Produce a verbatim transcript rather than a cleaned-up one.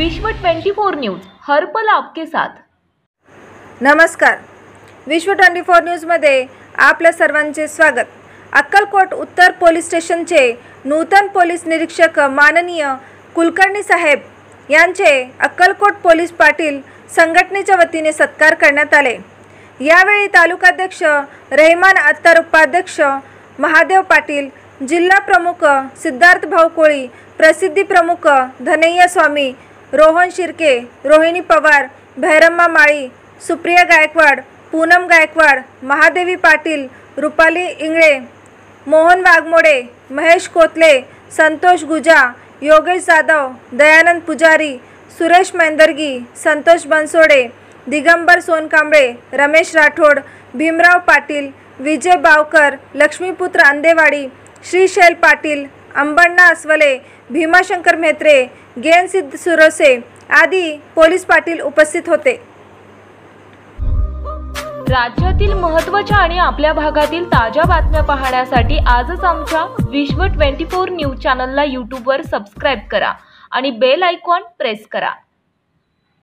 विश्व चोवीस न्यूज हर पल आपके साथ। नमस्कार, विश्व चोवीस न्यूजमध्ये आपल्या सर्वांचे स्वागत। अक्कलकोट उत्तर पोलीस स्टेशनचे नूतन पोलीस निरीक्षक माननीय कुलकर्णी साहेब यांचे अक्कलकोट पोलीस पाटील संघटनेच्या वतीने सत्कार करण्यात आले। यावेळी तालुकाध्यक्ष रहमान अत्तर, उपाध्यक्ष महादेव पाटील, जिल्हा प्रमुख सिद्धार्थ भाऊ कोळी, प्रसिद्धी प्रमुख धनैया स्वामी, रोहन शिर्के, रोहिणी पवार, भैरम्मा माळी, सुप्रिया गायकवाड, पूनम गायकवाड, महादेवी पाटील, रुपाली इंगळे, मोहन वाघमोडे, महेश कोतले, संतोष गुजा, योगेश जाधव, दयानंद पुजारी, सुरेश मेंदरगी, संतोष बनसोडे, दिगंबर सोनकांबळे, रमेश राठोड, भीमराव पाटील, विजय बावकर, लक्ष्मीपुत्र अंदेवाडी, श्रीशैल पाटील, अंबण्णा अस्वले, भीमाशंकर म्हेत्रे, गेन सिद्ध सुरसे आदी पोलीस पाटील उपस्थित होते। राज्यातील महत्त्वाच्या आणि आपल्या भागातील ताज्या बातम्या पाहण्यासाठी आजच आमच्या विश्व चोवीस न्यूज चॅनलला यूट्यूबवर सबस्क्राइब करा आणि बेल आयकॉन प्रेस करा।